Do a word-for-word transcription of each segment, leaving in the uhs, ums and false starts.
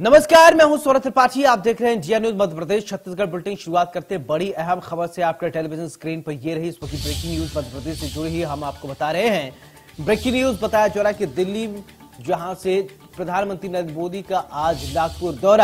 नमस्कार, मैं हूं सौरभ त्रिपाठी। आप देख रहे हैं जिया न्यूज मध्य प्रदेश छत्तीसगढ़ बुलेटिन। शुरुआत करते हैं बड़ी अहम खबर से। आपके टेलीविजन स्क्रीन पर ये रही इस वक्त की ब्रेकिंग न्यूज मध्य प्रदेश से जुड़ी हुई। हम आपको बता रहे हैं ब्रेकिंग न्यूज। बताया जा रहा है कि दिल्ली जहां से प्रधानमंत्री नरेंद्र मोदी का आज नागपुर दौरा,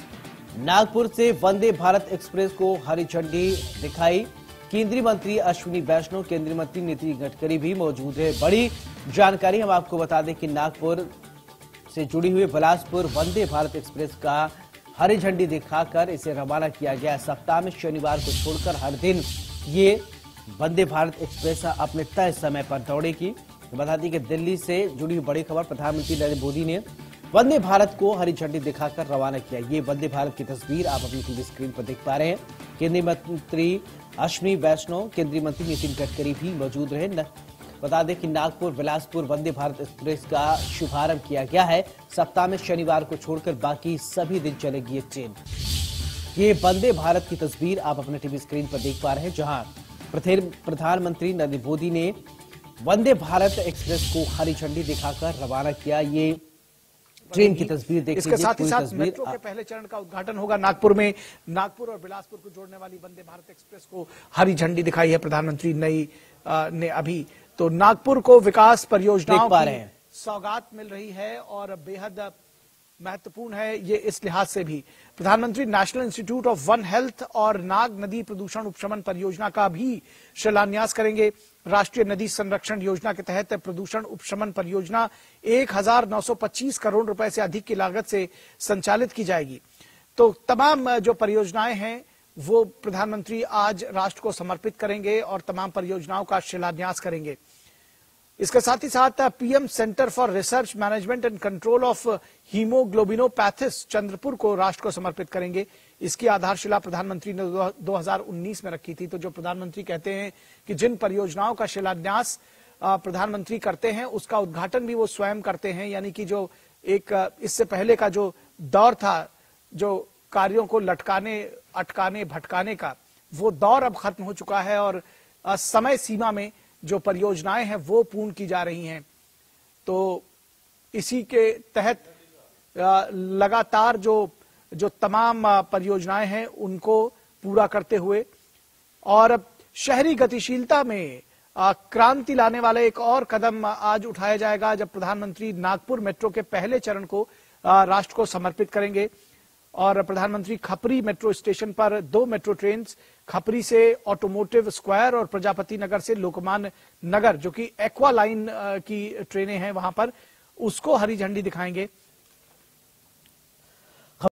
नागपुर से वंदे भारत एक्सप्रेस को हरी झंडी दिखाई। केंद्रीय मंत्री अश्विनी वैष्णव, केंद्रीय मंत्री नितिन गडकरी भी मौजूद है। बड़ी जानकारी हम आपको बता दें कि नागपुर से जुड़ी हुई बिलासपुर वंदे भारत एक्सप्रेस का हरी झंडी दिखाकर इसे रवाना किया गया। सप्ताह में शनिवार को छोड़कर हर दिन ये वंदे भारत एक्सप्रेस अपने तय समय पर दौड़ेगी। बता दें कि दिल्ली से जुड़ी हुई बड़ी खबर, प्रधानमंत्री नरेंद्र मोदी ने वंदे भारत को हरी झंडी दिखाकर रवाना किया। ये वंदे भारत की तस्वीर आप अपनी टीवी स्क्रीन पर देख पा रहे हैं। केंद्रीय मंत्री अश्विनी वैष्णव, केंद्रीय मंत्री नितिन गडकरी भी मौजूद रहे। बता दें कि नागपुर बिलासपुर वंदे भारत एक्सप्रेस का शुभारंभ किया गया है। सप्ताह में शनिवार को छोड़कर बाकी सभी दिन चलेगी ये ट्रेन। ये वंदे भारत की तस्वीर आप अपने टीवी स्क्रीन पर देख पा रहे हैं, जहां प्रधानमंत्री नरेंद्र मोदी ने वंदे भारत एक्सप्रेस को हरी झंडी दिखाकर रवाना किया। ये ट्रेन की तस्वीर देखिए। इसके साथ ही साथ मेट्रो के पहले चरण का उद्घाटन होगा नागपुर में। नागपुर और बिलासपुर को जोड़ने वाली वंदे भारत एक्सप्रेस को हरी झंडी दिखाई है प्रधानमंत्री नई ने अभी। तो नागपुर को विकास परियोजनाओं की सौगात मिल रही है और बेहद महत्वपूर्ण है ये इस लिहाज से भी। प्रधानमंत्री national institute of one health और नाग नदी प्रदूषण उपशमन परियोजना का भी शिलान्यास करेंगे। राष्ट्रीय नदी संरक्षण योजना के तहत प्रदूषण उपशमन परियोजना एक हजार नौ सौ पच्चीस करोड़ रुपए से अधिक की लागत से संचालित की जाएगी। तो तमाम जो परियोजनाएं हैं वो प्रधानमंत्री आज राष्ट्र को समर्पित करेंगे और तमाम परियोजनाओं का शिलान्यास करेंगे। इसके साथ ही साथ PM centre for research management and control of haemoglobinopathies Chandrapur को राष्ट्र को समर्पित करेंगे। इसकी आधारशिला प्रधानमंत्री ने दो हज़ार उन्नीस में रखी थी। तो जो प्रधानमंत्री कहते हैं कि जिन परियोजनाओं का शिलान्यास प्रधानमंत्री करते हैं उसका उद्घाटन भी वो स्वयं करते हैं। यानी कि जो एक इससे पहले का जो दौर था, जो कार्यों को लटकाने अटकाने भटकाने का, वो दौर अब खत्म हो चुका है और समय सीमा में जो परियोजनाएं हैं वो पूर्ण की जा रही हैं। तो इसी के तहत लगातार जो जो तमाम परियोजनाएं हैं उनको पूरा करते हुए और शहरी गतिशीलता में क्रांति लाने वाला एक और कदम आज उठाया जाएगा जब प्रधानमंत्री नागपुर मेट्रो के पहले चरण को राष्ट्र को समर्पित करेंगे। और प्रधानमंत्री खपरी मेट्रो स्टेशन पर दो मेट्रो ट्रेन, खपरी से ऑटोमोटिव स्क्वायर और प्रजापति नगर से लोकमान्य नगर, जो कि एक्वा लाइन की ट्रेनें हैं वहां पर, उसको हरी झंडी दिखाएंगे।